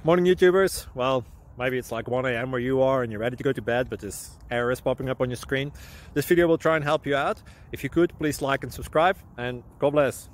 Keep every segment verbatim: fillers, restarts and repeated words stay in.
Morning YouTubers. Well, maybe it's like one A M where you are and you're ready to go to bed, but this error is popping up on your screen. This video will try and help you out. If you could, please like and subscribe, and God bless.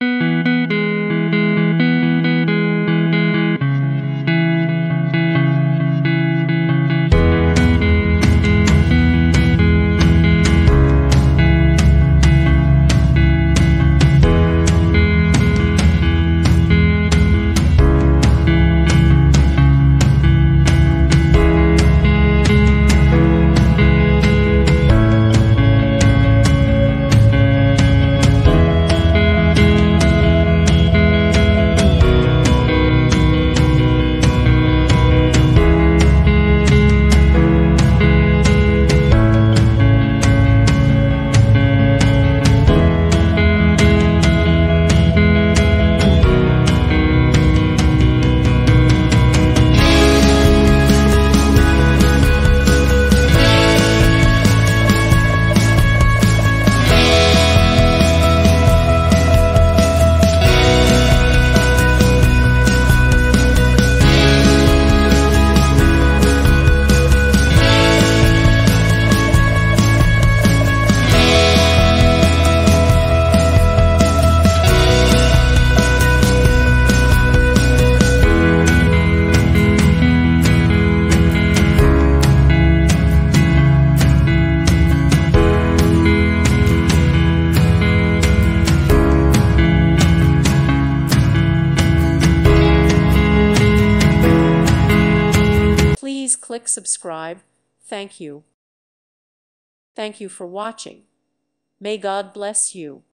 Please click subscribe. Thank you. Thank you for watching. May God bless you.